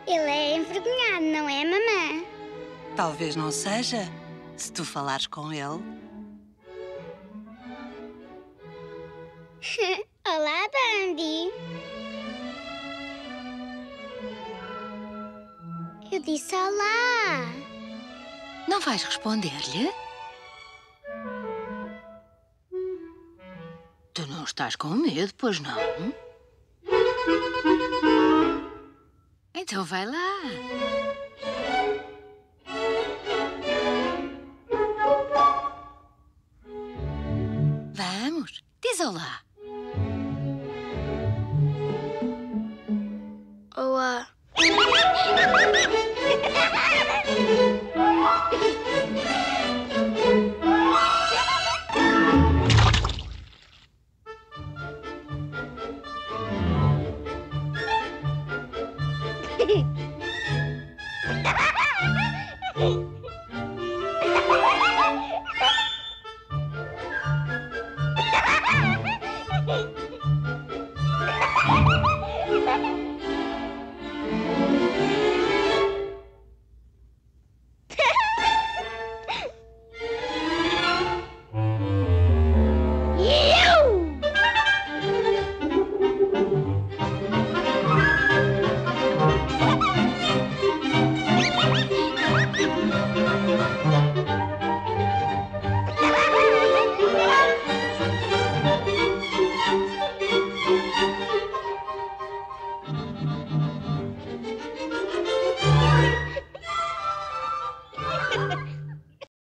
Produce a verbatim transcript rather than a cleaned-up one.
Ele é envergonhado, não é, mamã? Talvez não seja, se tu falares com ele. Olá, Bambi. Eu disse olá. Não vais responder-lhe? Tu não estás com medo, pois não? Então vai lá. Vamos, diz olá. Olá. Hehehe